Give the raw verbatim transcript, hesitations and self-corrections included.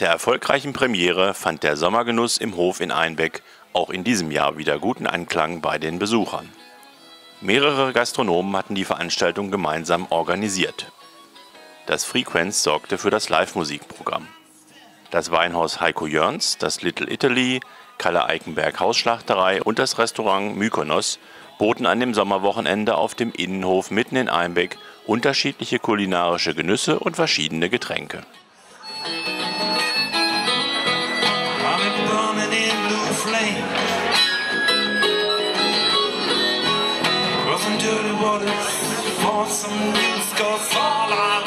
der erfolgreichen Premiere fand der Sommergenuss im Hof in Einbeck auch in diesem Jahr wieder guten Anklang bei den Besuchern. Mehrere Gastronomen hatten die Veranstaltung gemeinsam organisiert. Das Frequenz sorgte für das Live-Musikprogramm. Das Weinhaus Heiko Jörns, das Little Italy, Kalle Eikenberg Hausschlachterei und das Restaurant Mykonos boten an dem Sommerwochenende auf dem Innenhof mitten in Einbeck unterschiedliche kulinarische Genüsse und verschiedene Getränke. Rough and dirty waters for some news, 'cause all I